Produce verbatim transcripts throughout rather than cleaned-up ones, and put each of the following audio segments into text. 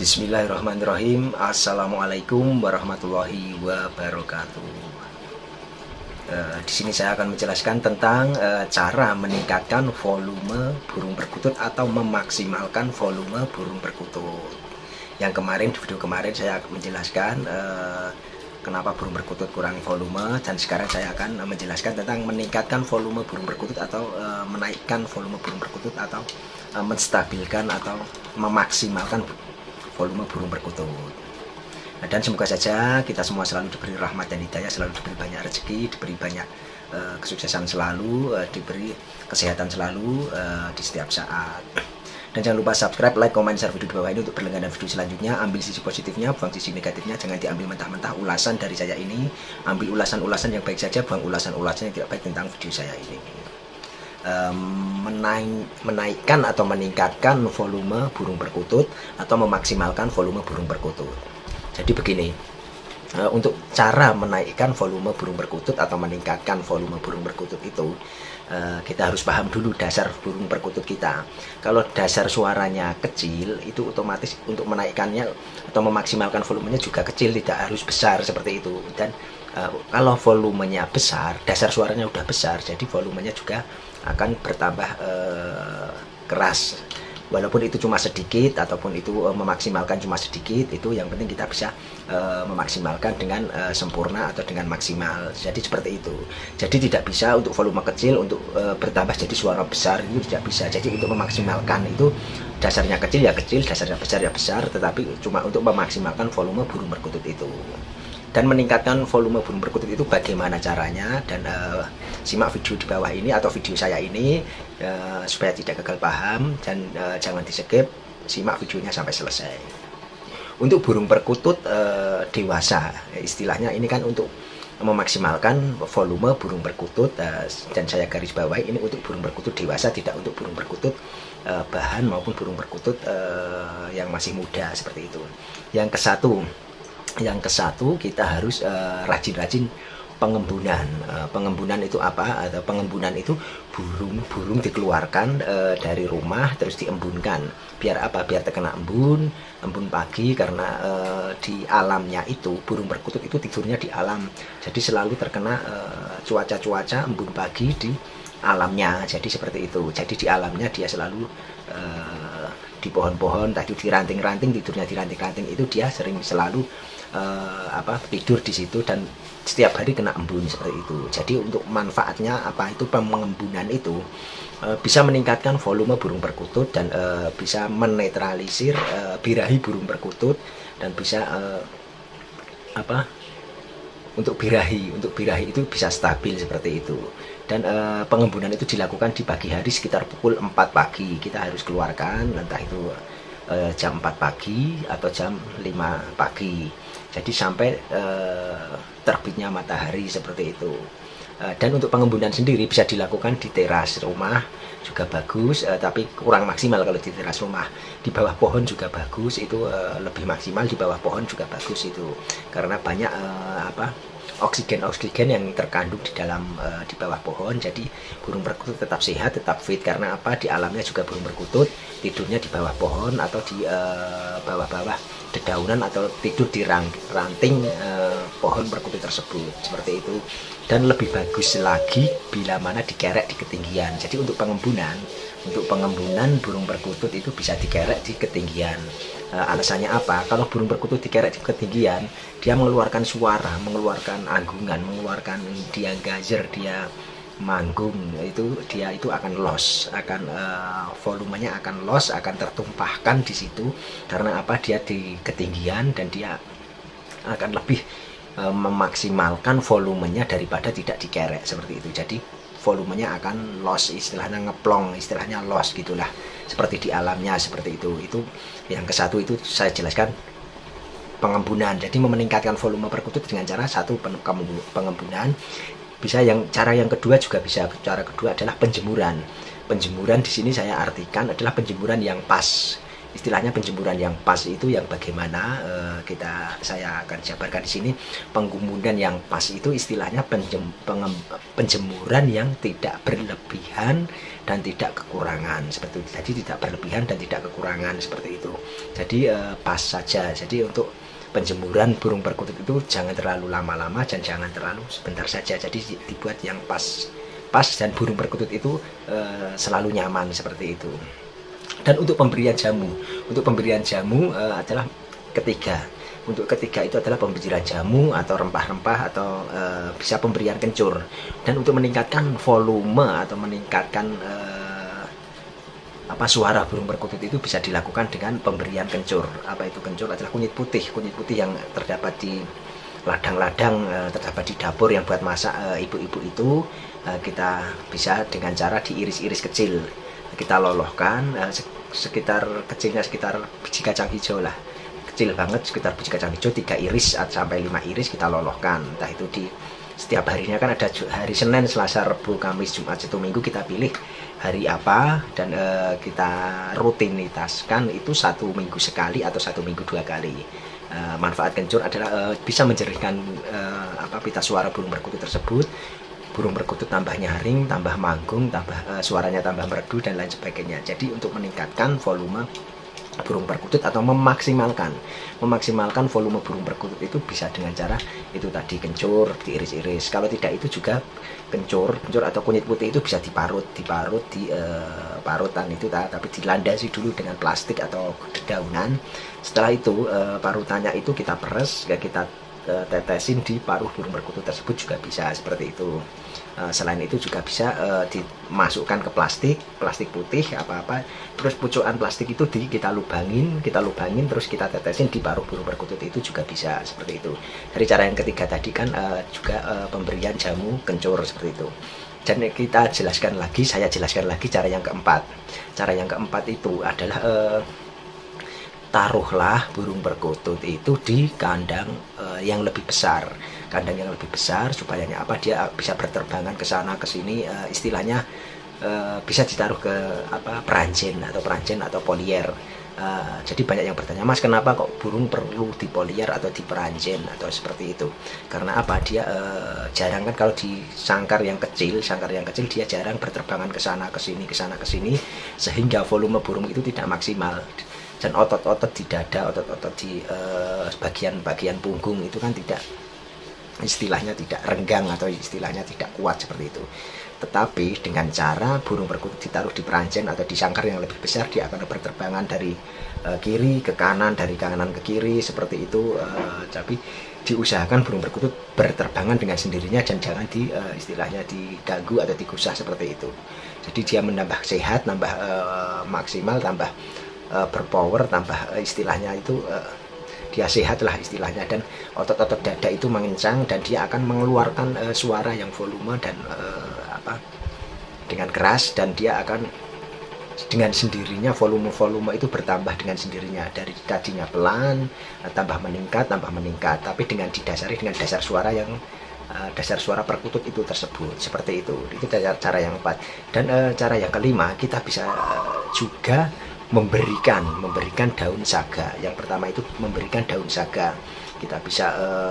Bismillahirrahmanirrahim. Assalamualaikum warahmatullahi wabarakatuh. Uh, di sini saya akan menjelaskan tentang uh, cara meningkatkan volume burung perkutut atau memaksimalkan volume burung perkutut. Yang kemarin di video kemarin saya akan menjelaskan uh, kenapa burung perkutut kurang volume, dan sekarang saya akan uh, menjelaskan tentang meningkatkan volume burung perkutut atau uh, menaikkan volume burung perkutut atau uh, menstabilkan atau memaksimalkan volume burung perkutut. Nah, dan semoga saja kita semua selalu diberi rahmat dan hidayah, selalu diberi banyak rezeki, diberi banyak uh, kesuksesan selalu, uh, diberi kesehatan selalu uh, di setiap saat. Dan jangan lupa subscribe, like, comment, share video di bawah ini untuk berlangganan video selanjutnya. Ambil sisi positifnya, buang sisi negatifnya. Jangan diambil mentah-mentah ulasan dari saya ini. Ambil ulasan-ulasan yang baik saja, buang ulasan-ulasan yang tidak baik tentang video saya ini. Menaik, menaikkan atau meningkatkan volume burung perkutut atau memaksimalkan volume burung perkutut. Jadi begini, untuk cara menaikkan volume burung perkutut atau meningkatkan volume burung perkutut itu kita harus paham dulu dasar burung perkutut kita. Kalau dasar suaranya kecil, itu otomatis untuk menaikkannya atau memaksimalkan volumenya juga kecil, tidak harus besar seperti itu. Dan kalau volumenya besar, dasar suaranya udah besar, jadi volumenya juga akan bertambah eh, keras. Walaupun itu cuma sedikit ataupun itu eh, memaksimalkan cuma sedikit, itu yang penting kita bisa eh, memaksimalkan dengan eh, sempurna atau dengan maksimal. Jadi seperti itu. Jadi tidak bisa untuk volume kecil untuk eh, bertambah jadi suara besar, itu tidak bisa. Jadi untuk memaksimalkan itu dasarnya kecil ya kecil, dasarnya besar ya besar, tetapi cuma untuk memaksimalkan volume burung perkutut itu. Dan meningkatkan volume burung perkutut itu bagaimana caranya, dan uh, simak video di bawah ini atau video saya ini uh, supaya tidak gagal paham, dan uh, jangan di skip, simak videonya sampai selesai. Untuk burung perkutut uh, dewasa, istilahnya ini kan untuk memaksimalkan volume burung perkutut, uh, dan saya garis bawahi ini untuk burung perkutut dewasa, tidak untuk burung perkutut uh, bahan maupun burung perkutut uh, yang masih muda seperti itu. Yang ke satu Yang ke satu kita harus rajin-rajin uh, pengembunan. Uh, pengembunan itu apa? Atau pengembunan itu burung-burung dikeluarkan uh, dari rumah terus diembunkan. Biar apa? Biar terkena embun, embun pagi, karena uh, di alamnya itu burung perkutut itu tidurnya di alam. Jadi selalu terkena cuaca-cuaca uh, embun pagi di alamnya. Jadi seperti itu. Jadi di alamnya dia selalu uh, di pohon-pohon, tadi di ranting-ranting, tidurnya di ranting-ranting itu dia sering selalu Uh, apa tidur di situ, dan setiap hari kena embun seperti itu. Jadi untuk manfaatnya apa itu pengembunan itu uh, bisa meningkatkan volume burung perkutut, dan uh, bisa menetralisir uh, birahi burung perkutut, dan bisa uh, apa untuk birahi untuk birahi itu bisa stabil seperti itu. Dan uh, pengembunan itu dilakukan di pagi hari sekitar pukul empat pagi. Kita harus keluarkan, entah itu uh, jam empat pagi atau jam lima pagi. Jadi sampai uh, terbitnya matahari seperti itu. Uh, dan untuk pengembunan sendiri bisa dilakukan di teras rumah juga bagus, uh, tapi kurang maksimal kalau di teras rumah. Di bawah pohon juga bagus, itu uh, lebih maksimal di bawah pohon juga bagus itu, karena banyak uh, apa oksigen-oksigen yang terkandung di dalam uh, di bawah pohon. Jadi burung perkutut tetap sehat, tetap fit, karena apa? Di alamnya juga burung perkutut tidurnya di bawah pohon atau di bawah-bawah uh, dedaunan, atau tidur di ranting uh, pohon perkutut tersebut seperti itu. Dan lebih bagus lagi bila mana dikerek di ketinggian. Jadi untuk pengembunan untuk pengembunan burung perkutut itu bisa dikerek di ketinggian. Uh, alasannya apa? Kalau burung perkutut dikerek di ketinggian, dia mengeluarkan suara, mengeluarkan anggungan, mengeluarkan dia gazer, dia manggung, itu dia itu akan loss, akan uh, volumenya akan loss, akan tertumpahkan di situ. Karena apa? Dia di ketinggian, dan dia akan lebih uh, memaksimalkan volumenya daripada tidak dikerek seperti itu. Jadi volumenya akan loss, istilahnya ngeplong, istilahnya loss gitulah, seperti di alamnya seperti itu. Itu yang ke satu, itu saya jelaskan pengembunan. Jadi meningkatkan volume perkutut dengan cara satu pengembunan. Bisa yang cara yang kedua juga bisa. Cara kedua adalah penjemuran. Penjemuran di sini saya artikan adalah penjemuran yang pas. istilahnya penjemuran yang pas itu yang bagaimana, uh, kita saya akan jabarkan di sini. Penjemuran yang pas itu istilahnya penjem, pengem, penjemuran yang tidak berlebihan dan tidak kekurangan seperti itu. Jadi tidak berlebihan dan tidak kekurangan seperti itu. Jadi uh, pas saja. Jadi untuk penjemuran burung perkutut itu jangan terlalu lama-lama dan jangan terlalu sebentar saja. Jadi dibuat yang pas pas dan burung perkutut itu uh, selalu nyaman seperti itu. Dan untuk pemberian jamu, untuk pemberian jamu uh, adalah ketiga. Untuk ketiga itu adalah pemberian jamu atau rempah-rempah atau uh, bisa pemberian kencur. Dan untuk meningkatkan volume atau meningkatkan uh, apa suara burung perkutut itu bisa dilakukan dengan pemberian kencur. Apa itu kencur? Adalah kunyit putih, kunyit putih yang terdapat di ladang-ladang, uh, terdapat di dapur yang buat masak ibu-ibu uh, itu. Uh, kita bisa dengan cara diiris-iris kecil. Kita lolohkan uh, sekitar kecilnya sekitar biji kacang hijau lah, kecil banget, sekitar biji kacang hijau tiga iris sampai lima iris kita lolohkan. Entah itu di setiap harinya kan ada hari Senin, Selasa, Rabu, Kamis, Jumat, Sabtu, Minggu, kita pilih hari apa dan uh, kita rutinitaskan itu satu minggu sekali atau satu minggu dua kali. Uh, manfaat kencur adalah uh, bisa menjernihkan uh, apa pita suara burung perkutut tersebut. Burung perkutut tambah nyaring, tambah manggung, tambah uh, suaranya tambah merdu dan lain sebagainya. Jadi untuk meningkatkan volume burung perkutut atau memaksimalkan memaksimalkan volume burung perkutut itu bisa dengan cara itu tadi kencur, diiris-iris. Kalau tidak itu juga kencur, kencur atau kunyit putih itu bisa diparut, diparut di uh, parutan itu tapi dilandasi dulu dengan plastik atau dedaunan. Setelah itu uh, parutannya itu kita peres, kita uh, tetesin di paruh burung perkutut tersebut juga bisa seperti itu. Uh, selain itu juga bisa uh, dimasukkan ke plastik, plastik putih apa-apa, terus pucukan plastik itu di kita lubangin, kita lubangin terus kita tetesin di paruh burung perkutut itu juga bisa seperti itu. Dari cara yang ketiga tadi kan uh, juga uh, pemberian jamu kencur seperti itu. Dan kita jelaskan lagi, saya jelaskan lagi cara yang keempat. Cara yang keempat itu adalah uh, taruhlah burung perkutut itu di kandang uh, yang lebih besar. Kandang yang lebih besar supaya apa dia bisa berterbangan ke sana ke sini, uh, istilahnya uh, bisa ditaruh ke apa peranjen atau peranjen atau polier. Uh, jadi banyak yang bertanya, Mas, kenapa kok burung perlu di polier atau di peranjen atau seperti itu? Karena apa? Dia uh, jarang kan kalau di sangkar yang kecil, sangkar yang kecil dia jarang berterbangan ke sana ke sini ke sana ke sini sehingga volume burung itu tidak maksimal. Dan otot-otot di dada, otot-otot di bagian-bagian uh, punggung itu kan tidak, istilahnya tidak renggang atau istilahnya tidak kuat seperti itu. Tetapi dengan cara burung perkutut ditaruh di peranjen atau di sangkar yang lebih besar, dia akan berterbangan dari uh, kiri ke kanan, dari kanan ke kiri seperti itu. Uh, tapi diusahakan burung perkutut berterbangan dengan sendirinya dan jangan di uh, istilahnya diganggu atau digusah seperti itu. Jadi dia menambah sehat, nambah uh, maksimal, tambah uh, berpower, tambah uh, istilahnya itu uh, dia sehat lah istilahnya, dan otot-otot dada itu mengencang dan dia akan mengeluarkan uh, suara yang volume dan uh, apa dengan keras, dan dia akan dengan sendirinya volume-volume itu bertambah dengan sendirinya dari tadinya pelan uh, tambah meningkat tambah meningkat tapi dengan didasari dengan dasar suara yang uh, dasar suara perkutut itu tersebut seperti itu. Itu cara, cara yang keempat. Dan uh, cara yang kelima kita bisa uh, juga memberikan memberikan daun saga. Yang pertama itu memberikan daun saga. Kita bisa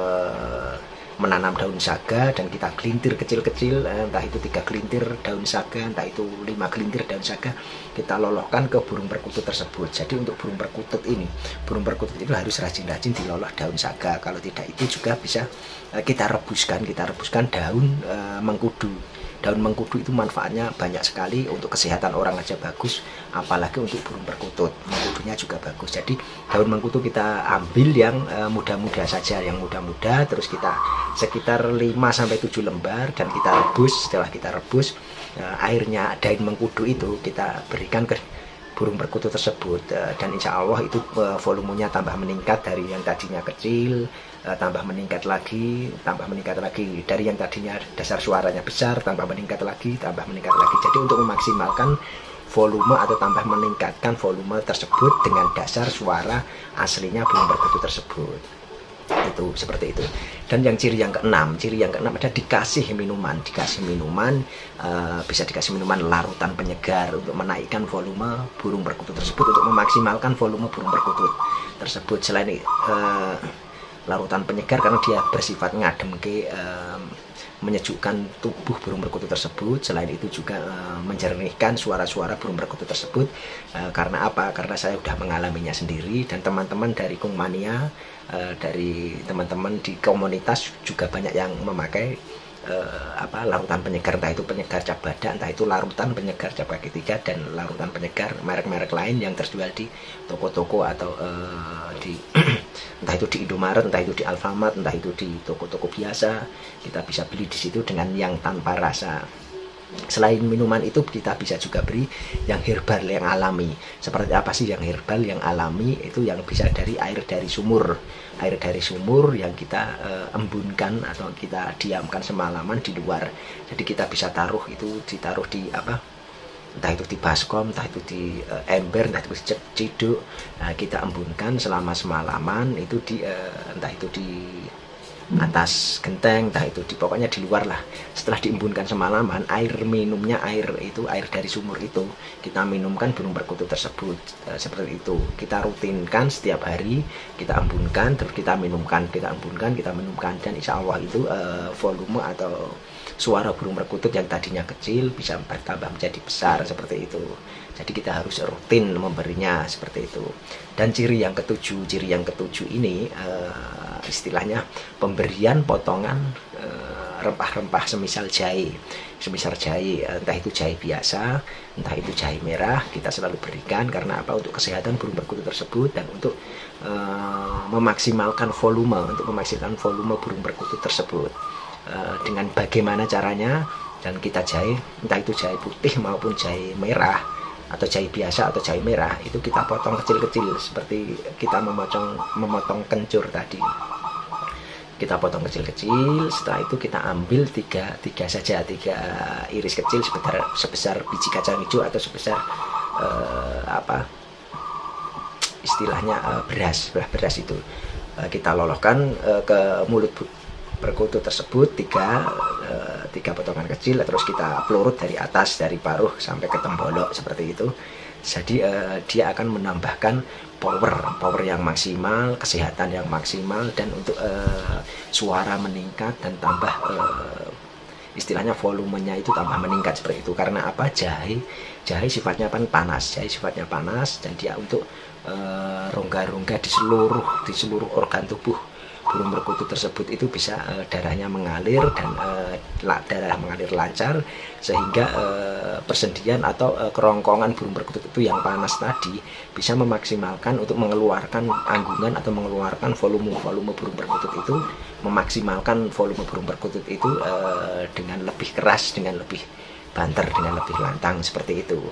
uh, menanam daun saga dan kita gelintir kecil-kecil, entah itu tiga gelintir daun saga, entah itu lima gelintir daun saga, kita lolohkan ke burung perkutut tersebut. Jadi untuk burung perkutut ini, burung perkutut itu harus rajin-rajin diloloh daun saga. Kalau tidak itu juga bisa uh, kita rebuskan, kita rebuskan daun uh, mengkudu. Daun mengkudu itu manfaatnya banyak sekali, untuk kesehatan orang aja bagus, apalagi untuk burung perkutut. Mengkudunya juga bagus. Jadi daun mengkudu kita ambil yang muda-muda saja, yang muda-muda, terus kita sekitar lima sampai tujuh lembar dan kita rebus. Setelah kita rebus, airnya daun mengkudu itu kita berikan ke burung perkutut tersebut, dan insya Allah itu volumenya tambah meningkat dari yang tadinya kecil, tambah meningkat lagi, tambah meningkat lagi dari yang tadinya dasar suaranya besar, tambah meningkat lagi, tambah meningkat lagi. Jadi untuk memaksimalkan volume atau tambah meningkatkan volume tersebut dengan dasar suara aslinya burung perkutut tersebut. Itu seperti itu. Dan yang ciri yang keenam, ciri yang keenam ada dikasih minuman, dikasih minuman, uh, bisa dikasih minuman larutan penyegar untuk menaikkan volume burung perkutut tersebut, untuk memaksimalkan volume burung perkutut tersebut. Selain uh, larutan penyegar karena dia bersifat ngadem ke uh, menyejukkan tubuh burung perkutut tersebut. Selain itu juga uh, menjernihkan suara-suara burung perkutut tersebut. Uh, karena apa? Karena saya sudah mengalaminya sendiri, dan teman-teman dari Kungmania, uh, dari teman-teman di komunitas juga banyak yang memakai uh, apa larutan penyegar, entah itu penyegar cap badak, entah itu larutan penyegar cap kaki tiga, dan larutan penyegar merek-merek lain yang terjual di toko-toko atau uh, di entah itu di Indomaret, entah itu di Alfamart, entah itu di toko-toko biasa. Kita bisa beli di situ dengan yang tanpa rasa. Selain minuman itu, kita bisa juga beri yang herbal, yang alami. Seperti apa sih yang herbal, yang alami? Itu yang bisa dari air dari sumur. Air dari sumur yang kita uh, embunkan atau kita diamkan semalaman di luar. Jadi kita bisa taruh itu, ditaruh di apa? Entah itu di baskom, entah itu di uh, ember, entah itu di ciduk. Nah, kita embunkan selama semalaman itu di uh, entah itu di atas genteng, entah itu di pokoknya di luar lah. Setelah diembunkan semalaman, air minumnya air itu air dari sumur itu kita minumkan burung perkutut tersebut. Uh, seperti itu kita rutinkan setiap hari, kita embunkan terus kita minumkan, kita embunkan, kita minumkan, dan insya Allah itu uh, volume atau suara burung perkutut yang tadinya kecil bisa bertambah menjadi besar seperti itu. Jadi kita harus rutin memberinya seperti itu. Dan ciri yang ketujuh, ciri yang ketujuh ini uh, istilahnya pemberian potongan rempah-rempah uh, semisal jahe, semisal jahe, entah itu jahe biasa, entah itu jahe merah, kita selalu berikan. Karena apa? Untuk kesehatan burung perkutut tersebut dan untuk uh, memaksimalkan volume, untuk memaksimalkan volume burung perkutut tersebut. Uh, dengan bagaimana caranya, dan kita jahe, entah itu jahe putih maupun jahe merah atau jahe biasa atau jahe merah, itu kita potong kecil-kecil seperti kita memotong memotong kencur tadi. Kita potong kecil-kecil, setelah itu kita ambil tiga, tiga saja, tiga iris kecil sebesar, sebesar biji kacang hijau atau sebesar uh, apa istilahnya uh, beras, beras beras itu. Uh, kita lolokkan uh, ke mulut perkutut tersebut tiga, uh, tiga potongan kecil, terus kita pelurut dari atas, dari paruh sampai ke tembolok seperti itu. Jadi uh, dia akan menambahkan power, power yang maksimal, kesehatan yang maksimal, dan untuk uh, suara meningkat dan tambah uh, istilahnya volumenya itu tambah meningkat seperti itu. Karena apa? Jahe, jahe sifatnya kan panas, jahe sifatnya panas, dan dia untuk rongga-rongga uh, di seluruh di seluruh organ tubuh burung perkutut tersebut itu bisa uh, darahnya mengalir dan uh, darah mengalir lancar, sehingga uh, persendian atau uh, kerongkongan burung perkutut itu yang panas tadi bisa memaksimalkan untuk mengeluarkan anggungan atau mengeluarkan volume-volume burung perkutut itu, memaksimalkan volume burung perkutut itu uh, dengan lebih keras, dengan lebih banter, dengan lebih lantang seperti itu.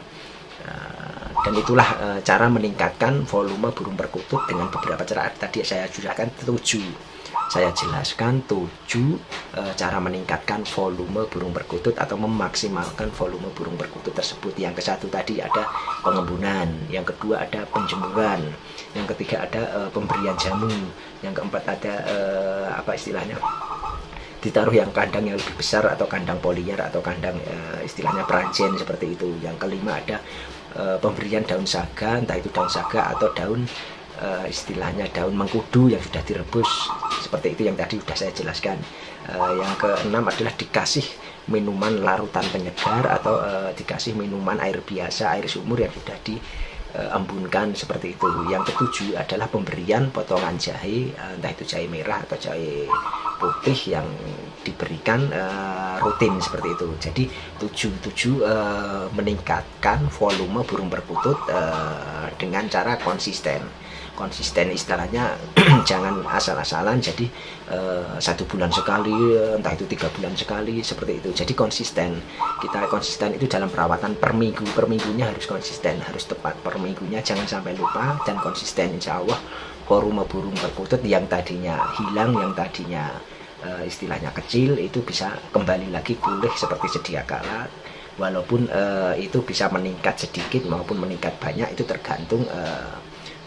Uh, dan itulah uh, cara meningkatkan volume burung perkutut dengan beberapa cara. Tadi saya jelaskan tujuh, saya jelaskan tujuh uh, cara meningkatkan volume burung perkutut atau memaksimalkan volume burung perkutut tersebut. Yang ke satu tadi ada pengembunan, yang kedua ada penjemuran, yang ketiga ada uh, pemberian jamu, yang keempat ada uh, apa istilahnya ditaruh yang kandang yang lebih besar atau kandang polier atau kandang uh, istilahnya peranjen seperti itu. Yang kelima ada uh, pemberian daun saga, entah itu daun saga atau daun uh, istilahnya daun mengkudu yang sudah direbus seperti itu yang tadi sudah saya jelaskan. Uh, yang keenam adalah dikasih minuman larutan penyegar atau uh, dikasih minuman air biasa, air sumur yang sudah di embunkan seperti itu. Yang ketujuh adalah pemberian potongan jahe, entah itu jahe merah atau jahe putih yang diberikan uh, rutin seperti itu. Jadi tujuh tujuh uh, meningkatkan volume burung perkutut uh, dengan cara konsisten. Konsisten istilahnya jangan asal-asalan. Jadi uh, satu bulan sekali, entah itu tiga bulan sekali seperti itu. Jadi konsisten. Kita konsisten itu dalam perawatan per minggu, per minggunya harus konsisten, harus tepat per minggunya, jangan sampai lupa, dan konsisten. Insya Allah volume burung perkutut yang tadinya hilang, yang tadinya uh, istilahnya kecil, itu bisa kembali lagi pulih seperti sedia kala. Walaupun uh, itu bisa meningkat sedikit maupun meningkat banyak, itu tergantung uh,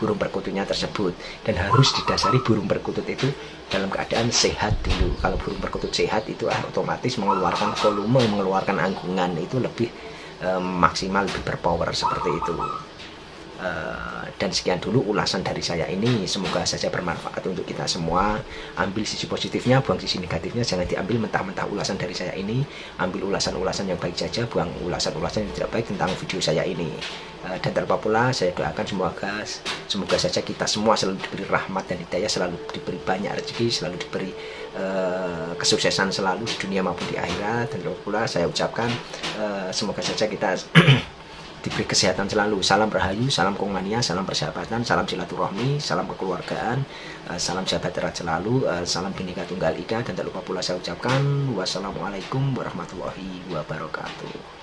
burung perkututnya tersebut, dan harus didasari burung perkutut itu dalam keadaan sehat dulu. Kalau burung perkutut sehat itu otomatis mengeluarkan volume, mengeluarkan anggungan itu lebih eh, maksimal, lebih berpower seperti itu. Uh, dan sekian dulu ulasan dari saya ini, semoga saja bermanfaat untuk kita semua. Ambil sisi positifnya, buang sisi negatifnya, jangan diambil mentah-mentah ulasan dari saya ini. Ambil ulasan-ulasan yang baik saja, buang ulasan-ulasan yang tidak baik tentang video saya ini. Uh, dan terlebih pula saya doakan semoga semoga saja kita semua selalu diberi rahmat dan hidayah, selalu diberi banyak rezeki, selalu diberi uh, kesuksesan selalu di dunia maupun di akhirat. Dan terlebih pula saya ucapkan uh, semoga saja kita diberi kesehatan selalu. Salam rahayu, salam kongmania, salam persahabatan, salam silaturahmi, salam kekeluargaan, salam sahabat erat selalu, salam Bhinneka Tunggal Ika. Dan tak lupa pula saya ucapkan wassalamualaikum warahmatullahi wabarakatuh.